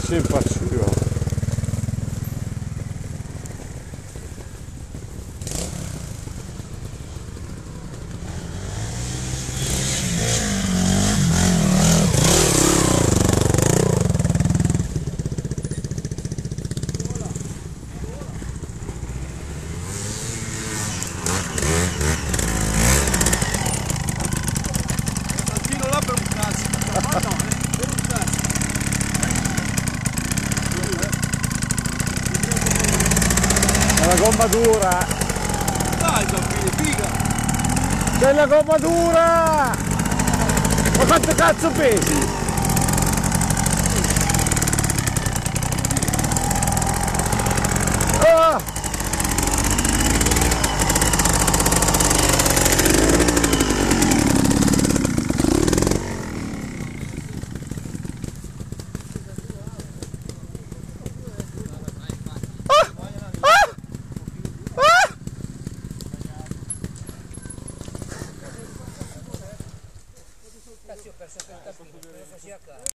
ci impazziva. È la gomma dura! Dai Giampini, figa! C'è la gomma dura! Ma quanto cazzo pesi? Ah! Cazzo, ho perso 30 kg, cosa faceva a casa?